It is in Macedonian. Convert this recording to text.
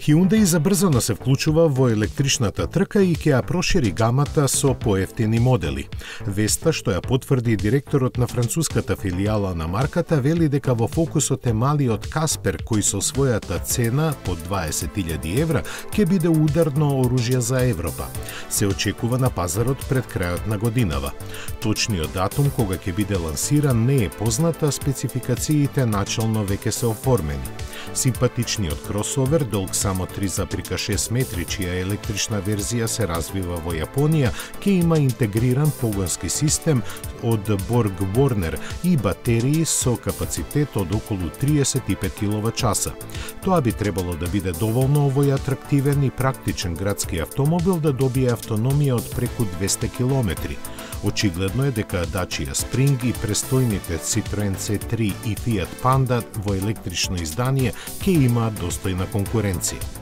Hyundai забрзано се вклучува во електричната трка и ќе ја прошири гамата со поевтини модели. Веста, што ја потврди директорот на француската филијала на марката, вели дека во фокусот е малиот Каспер, кој со својата цена под 20.000 евра ќе биде ударно оружје за Европа. Се очекува на пазарот пред крајот на годинава. Точниот датум кога ќе биде лансиран не е позната, спецификациите начално веќе се оформени. Симпатичниот кросовер, долг само 3,6 метри, чија електрична верзија се развива во Јапонија, ќе има интегриран погонски систем од Borg Warner и батерии со капацитет од околу 35 киловат-часа. Тоа би требало да биде доволно овој атрактивен и практичен градски автомобил да добие автономија од преку 200 километри. Очигледно е дека Dacia Spring и престојните Citroen C3 и Fiat Panda во електрично издание ќе имаат достојна конкуренција.